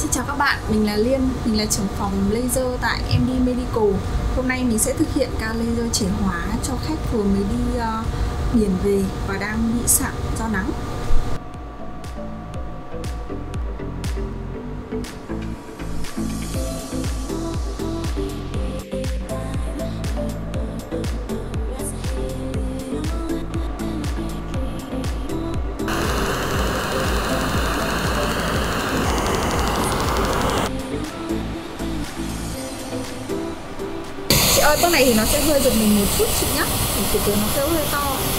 Xin chào các bạn, mình là Liên, mình là trưởng phòng laser tại MD Medical. Hôm nay mình sẽ thực hiện ca laser trẻ hóa cho khách vừa mới đi biển về và đang bị sạm do nắng. Chị ơi, bước này thì nó sẽ hơi giật mình một chút chị nhé, thì từ từ nó sẽ hơi to.